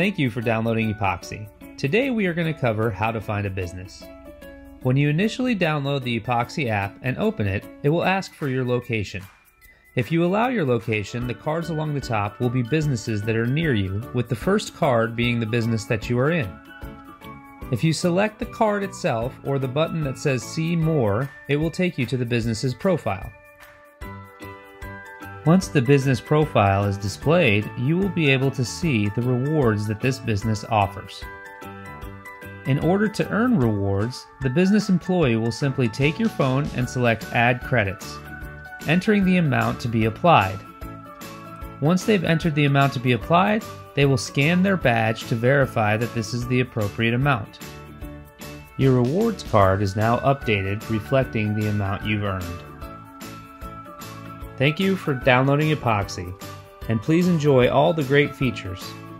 Thank you for downloading Epoxy. Today we are going to cover how to find a business. When you initially download the Epoxy app and open it, it will ask for your location. If you allow your location, the cards along the top will be businesses that are near you, with the first card being the business that you are in. If you select the card itself or the button that says See More, it will take you to the business's profile. Once the business profile is displayed, you will be able to see the rewards that this business offers. In order to earn rewards, the business employee will simply take your phone and select Add Credits, entering the amount to be applied. Once they've entered the amount to be applied, they will scan their badge to verify that this is the appropriate amount. Your rewards card is now updated, reflecting the amount you've earned. Thank you for downloading Epoxy, and please enjoy all the great features.